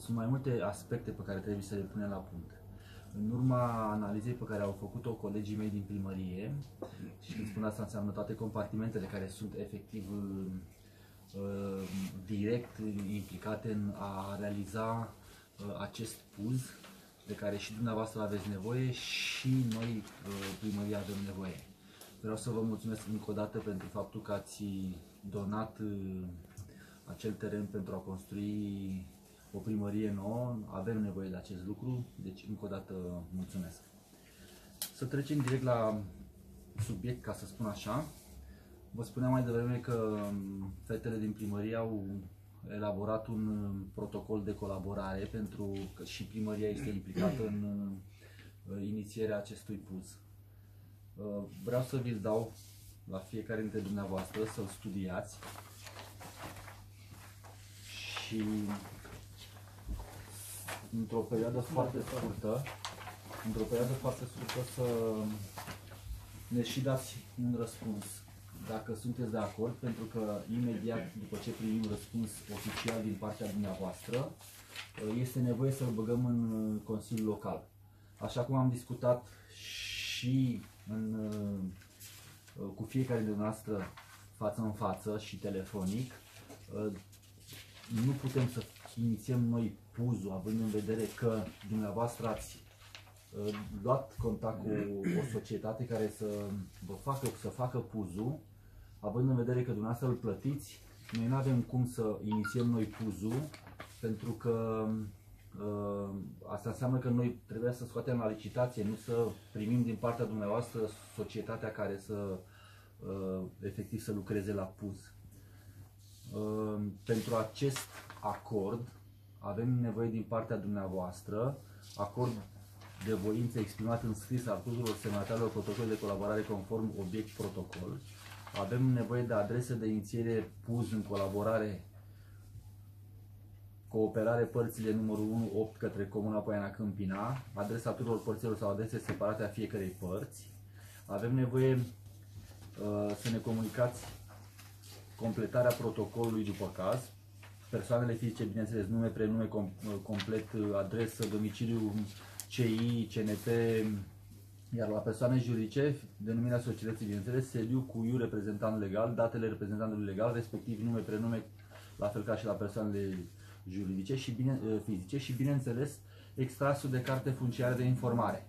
Sunt mai multe aspecte pe care trebuie să le punem la punct. În urma analizei pe care au făcut-o colegii mei din primărie, și când spun asta înseamnă toate compartimentele care sunt efectiv direct implicate în a realiza acest PUZ de care și dumneavoastră aveți nevoie și noi, primăria, avem nevoie. Vreau să vă mulțumesc încă o dată pentru faptul că ați donat acel teren pentru a construi o primărie nouă. Avem nevoie de acest lucru, deci încă o dată mulțumesc. Să trecem direct la subiect, ca să spun așa. Vă spuneam mai devreme că fetele din primărie au elaborat un protocol de colaborare, pentru că și primăria este implicată în inițierea acestui PUZ. Vreau să vi-l dau la fiecare dintre dumneavoastră să-l studiați și într-o perioadă foarte scurtă, să ne și dați un răspuns, dacă sunteți de acord, pentru că imediat după ce primim răspuns oficial din partea dumneavoastră, este nevoie să-l băgăm în Consiliul Local. Așa cum am discutat și cu fiecare dintre noastre față în față și telefonic, nu putem să inițiem noi PUZ-ul, având în vedere că dumneavoastră ați luat contact cu o societate care să facă PUZ-ul, având în vedere că dumneavoastră îl plătiți. Noi nu avem cum să inițiem noi PUZ-ul, pentru că asta înseamnă că noi trebuie să scoatem la licitație, nu să primim din partea dumneavoastră societatea care să efectiv să lucreze la PUZ. Pentru acest acord avem nevoie din partea dumneavoastră acord de voință exprimat în scris al tuturor semnatarilor protocolului de colaborare conform obiect protocol. Avem nevoie de adrese de inițiere PUZ în colaborare cooperare părțile numărul 1, 8 către Comuna Poiana Câmpina, adresa tuturor părților sau adrese separate a fiecărei părți. Avem nevoie să ne comunicați completarea protocolului după caz, persoanele fizice, bineînțeles, nume, prenume, complet, adresă, domiciliu, CI, CNP, iar la persoane juridice, denumirea societății, bineînțeles, sediu cu IU reprezentant legal, datele reprezentantului legal, respectiv nume, prenume, la fel ca și la persoanele juridice și fizice și, bineînțeles, extrasul de carte funciară de informare.